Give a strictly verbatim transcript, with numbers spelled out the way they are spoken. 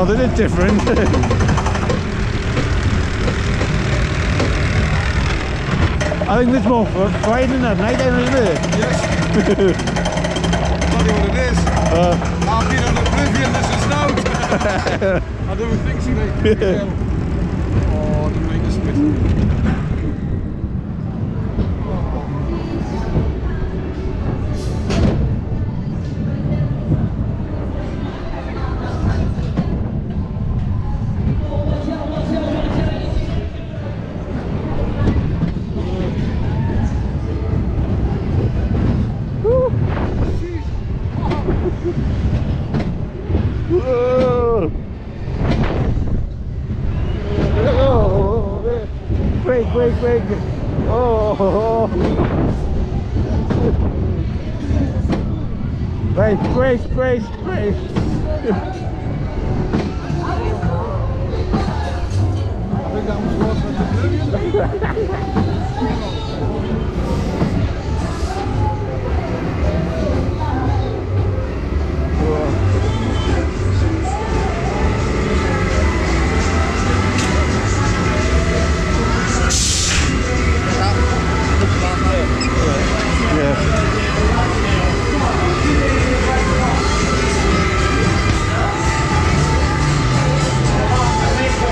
Not a bit different. I think there's more Friday than night, isn't it? Yes. Tell you what it is. Uh, I've been on oblivion, this is out. I don't think so, mate. Oh, the make us spit. Break, break, break. Oh. Right, brace, brace, brace.